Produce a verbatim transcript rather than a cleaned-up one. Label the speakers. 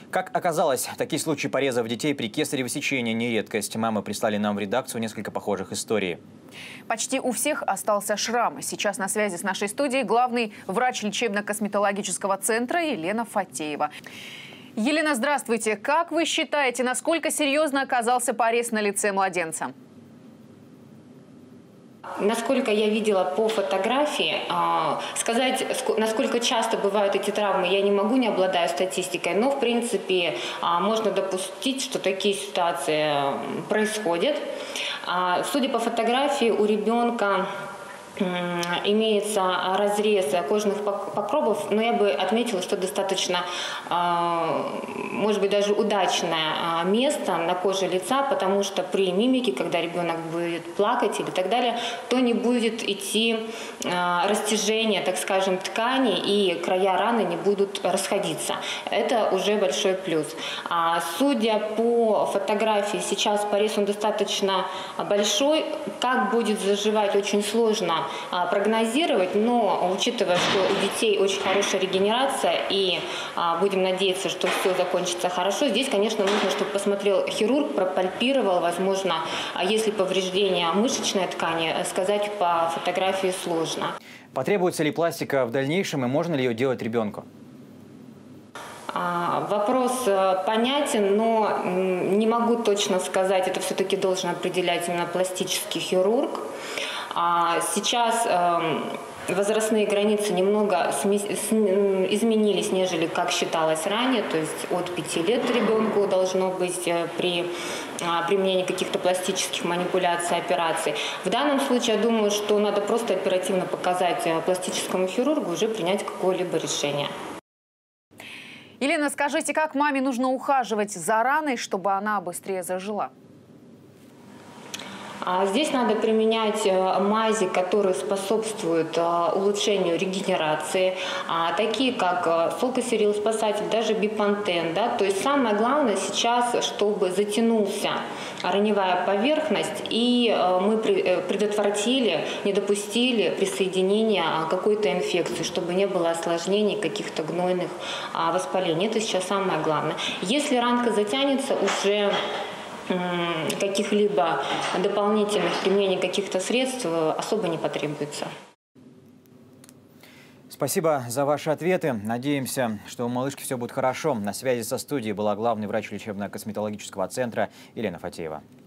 Speaker 1: Как оказалось, такие случаи порезов детей при кесаревом сечении не редкость. Мамы прислали нам в редакцию несколько похожих историй.
Speaker 2: Почти у всех остался шрам. Сейчас на связи с нашей студией главный врач лечебно-косметологического центра Елена Фатеева. Елена, здравствуйте. Как вы считаете, насколько серьезно оказался порез на лице младенца?
Speaker 3: Насколько я видела по фотографии, сказать, насколько часто бывают эти травмы, я не могу, не обладаю статистикой, но в принципе можно допустить, что такие ситуации происходят. Судя по фотографии, у ребенка имеется разрез кожных покровов, но я бы отметила, что достаточно, может быть, даже удачное место на коже лица, потому что при мимике, когда ребенок будет плакать или так далее, то не будет идти растяжение, так скажем, ткани, и края раны не будут расходиться. Это уже большой плюс. Судя по фотографии, сейчас порез он достаточно большой. Как будет заживать, очень сложно прогнозировать, но учитывая, что у детей очень хорошая регенерация и а, будем надеяться, что все закончится хорошо, здесь, конечно, нужно, чтобы посмотрел хирург, пропальпировал, возможно, а если повреждение мышечной ткани, сказать по фотографии сложно.
Speaker 1: Потребуется ли пластика в дальнейшем и можно ли ее делать ребенку?
Speaker 3: Вопрос понятен, но не могу точно сказать, это все-таки должен определять именно пластический хирург. Сейчас возрастные границы немного изменились, нежели как считалось ранее, то есть от пяти лет ребенку должно быть при применении каких-то пластических манипуляций, операций. В данном случае я думаю, что надо просто оперативно показать пластическому хирургу, уже принять какое-либо решение.
Speaker 2: Елена, скажите, как маме нужно ухаживать за раной, чтобы она быстрее зажила?
Speaker 3: Здесь надо применять мази, которые способствуют улучшению регенерации, такие как фолкосерил-спасатель, даже бипантен. Да? То есть самое главное сейчас, чтобы затянулся раневая поверхность, и мы предотвратили, не допустили присоединения какой-то инфекции, чтобы не было осложнений, каких-то гнойных воспалений. Это сейчас самое главное. Если ранка затянется, уже каких-либо дополнительных применений каких-то средств особо не потребуется.
Speaker 1: Спасибо за ваши ответы. Надеемся, что у малышки все будет хорошо. На связи со студией была главный врач лечебно-косметологического центра Елена Фатеева.